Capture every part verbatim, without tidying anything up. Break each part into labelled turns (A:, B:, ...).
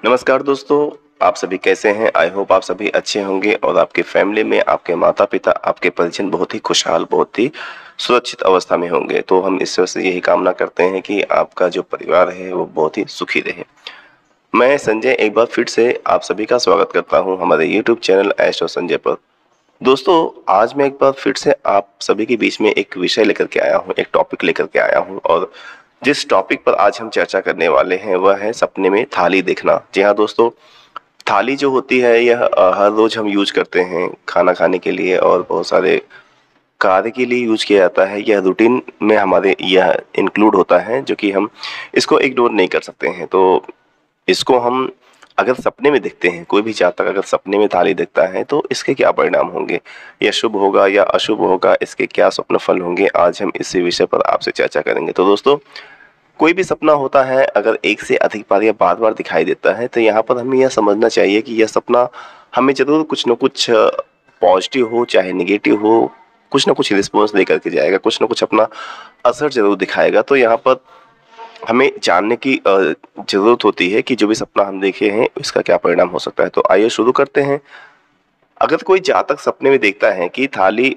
A: नमस्कार दोस्तों, आप सभी कैसे हैं? आई होप आप सभी अच्छे होंगे और आपके फैमिली में आपके माता पिता, आपके परिजन बहुत ही खुशहाल, बहुत ही सुरक्षित अवस्था में होंगे। तो हम ईश्वर से यही कामना करते हैं कि आपका जो परिवार है वो बहुत ही सुखी रहे। मैं संजय एक बार फिर से आप सभी का स्वागत करता हूं हमारे यूट्यूब चैनल एस्ट्रो संजय पर। दोस्तों, आज मैं एक बार फिर से आप सभी के बीच में एक विषय लेकर के आया हूं, एक टॉपिक लेकर के आया हूं और जिस टॉपिक पर आज हम चर्चा करने वाले हैं वह है सपने में थाली देखना। जी हाँ दोस्तों, थाली जो होती है यह अ, हर रोज हम यूज करते हैं खाना खाने के लिए और बहुत सारे कार्य के लिए यूज किया जाता है। यह रूटीन में हमारे यह इंक्लूड होता है जो कि हम इसको इग्नोर नहीं कर सकते हैं। तो इसको हम अगर सपने में देखते हैं, कोई भी जातक अगर सपने में थाली देखता है तो इसके क्या परिणाम होंगे, यह शुभ होगा या अशुभ होगा, इसके क्या स्वप्न फल होंगे, आज हम इसी विषय पर आपसे चर्चा करेंगे। तो दोस्तों, कोई भी सपना होता है अगर एक से अधिक बार या बार बार दिखाई देता है तो यहाँ पर हमें यह समझना चाहिए कि यह सपना हमें जरूर कुछ न कुछ पॉजिटिव हो चाहे निगेटिव हो, कुछ ना कुछ रिस्पॉन्स दे करके जाएगा, कुछ ना कुछ अपना असर जरूर दिखाएगा। तो यहाँ पर हमें जानने की अ, जरूरत होती है कि जो भी सपना हम देखे हैं इसका क्या परिणाम हो सकता है। तो आइए शुरू करते हैं। अगर कोई जातक सपने में देखता है कि थाली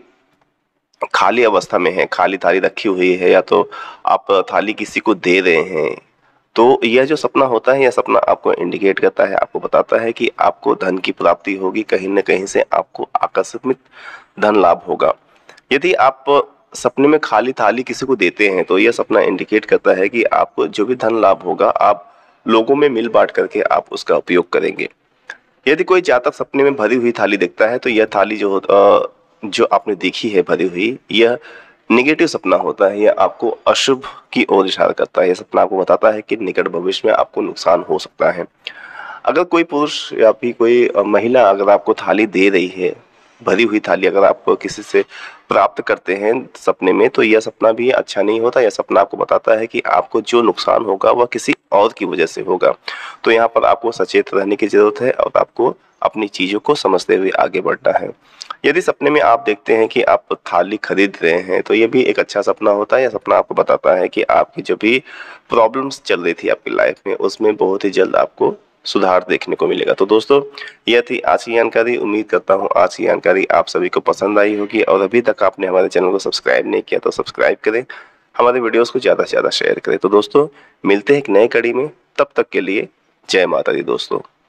A: खाली अवस्था में है, खाली थाली रखी हुई है या तो आप थाली किसी को दे रहे हैं, तो यह जो सपना होता है, यह सपना आपको इंडिकेट करता है, आपको बताता है कि आपको धन की प्राप्ति होगी, कहीं न कहीं से आपको आकस्मिक धन लाभ होगा। यदि आप सपने में खाली थाली किसी को देते हैं तो यह सपना इंडिकेट करता है कि आपको जो भी धन लाभ होगा आप लोगों में मिल बांट करके आप उसका उपयोग करेंगे। यदि कोई जातक सपने में भरी हुई थाली देखता है तो यह थाली जो हो अ, जो आपने देखी है भरी हुई, यह नेगेटिव सपना होता है, यह आपको अशुभ की ओर इशारा करता है। यह सपना आपको बताता है कि निकट भविष्य में आपको नुकसान हो सकता है। अगर कोई पुरुष या फिर कोई अ, महिला अगर आपको थाली दे रही है, भरी हुई थाली अगर आप किसी से प्राप्त करते हैं सपने में, तो यह सपना भी अच्छा नहीं होता। यह सपना आपको बताता है कि आपको जो नुकसान होगा वह किसी और की वजह से होगा। तो यहाँ पर आपको सचेत रहने की जरूरत है और आपको अपनी चीजों को समझते हुए आगे बढ़ना है। यदि सपने में आप देखते हैं कि आप थाली खरीद रहे हैं तो यह भी एक अच्छा सपना होता है। यह सपना आपको बताता है कि आपकी जो भी प्रॉब्लम्स चल रही थी आपकी लाइफ में उसमें बहुत ही जल्द आपको सुधार देखने को मिलेगा। तो दोस्तों, यह थी आज की जानकारी। उम्मीद करता हूँ आज की जानकारी आप सभी को पसंद आई होगी और अभी तक आपने हमारे चैनल को सब्सक्राइब नहीं किया तो सब्सक्राइब करें, हमारे वीडियोस को ज़्यादा से ज़्यादा शेयर करें। तो दोस्तों, मिलते हैं एक नए कड़ी में, तब तक के लिए जय माता दी दोस्तों।